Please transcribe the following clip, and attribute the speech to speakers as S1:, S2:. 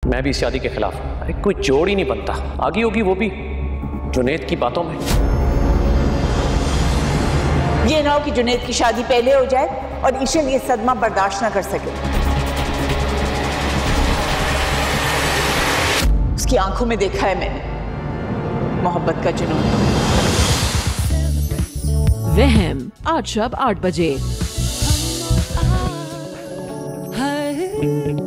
S1: मैं भी इस शादी के खिलाफ हूं। अरे कोई जोड़ ही नहीं बनता, आगे होगी वो भी जुनैद की बातों में।
S2: ये ना हो कि जुनैद की शादी पहले हो जाए और ईशल ये सदमा बर्दाश्त ना कर सके। उसकी आंखों में देखा है मैंने मोहब्बत का जुनून।
S3: वहम आज शाम 8 बजे।